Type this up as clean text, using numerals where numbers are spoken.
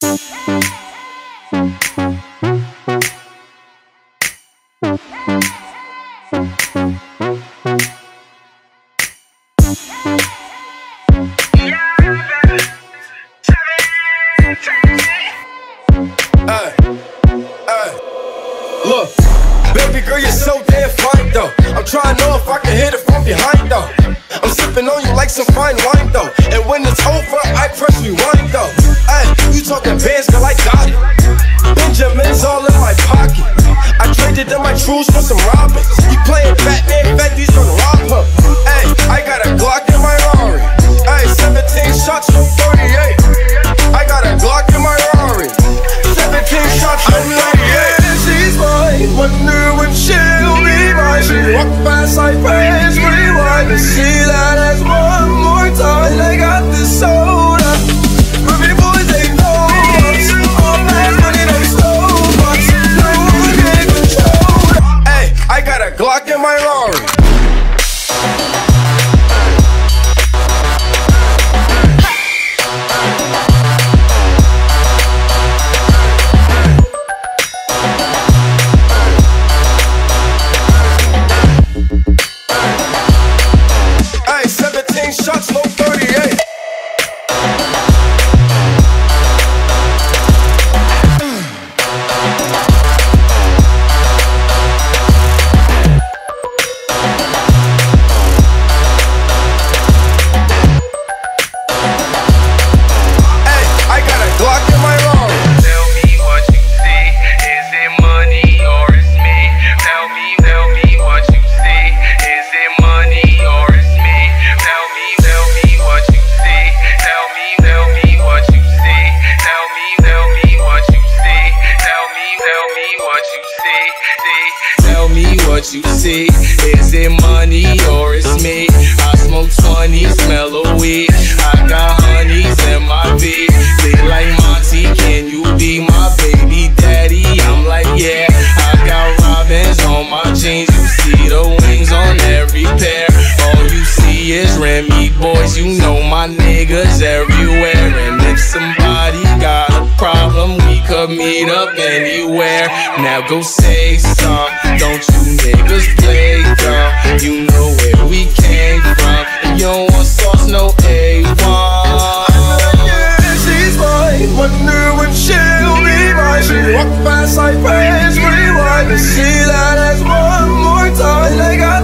Look, baby girl, you're so damn fine though. I'm trying to know if I can hit it from behind though. I'm sipping on you like some fine wine though. And when it's over, I press rewind though. Ay, you talking bands, girl, I got it. Benjamin's all in my pocket. I traded in my trues for some Robins. You playing Batman, Fetty's gonna rob her. Ay, I got a Glock in my Rari. Ay, 17 shots from 38. I got a Glock in my Rari. 17 shots from 38. She's mine, wonder when she'll be mine. She walk fast like friends, rewind and see that as one more time. I got this soda. Ruby boys, they know us. All fast money, they stole us. No one can control us. Hey, I got a Glock in my Rari. Shots, no 38. Hey, I got a Glock in my Rari. Tell me what you see. Is it money or it's me? Tell me what you see. Is it money or it's me? Tell me what you see. Tell me what you see. Tell me what you see. Tell me what you see. Tell me what you see. Is it money or it's me? I smoke 20, smell of weed. I got honeys in my beat. They like Monty, can you be my baby daddy? I'm like, yeah. I got robins on my jeans. You see the wings on every pair. All you see is Remy boys. You know my niggas everywhere. And if somebody got a problem, we could meet up anywhere. Now go say some. Don't you niggas play dumb. You know where we came from. You don't want sauce, no A1. She's mine, wonder when she'll be mine. She walk fast like friends, rewind and see that as one more time. I got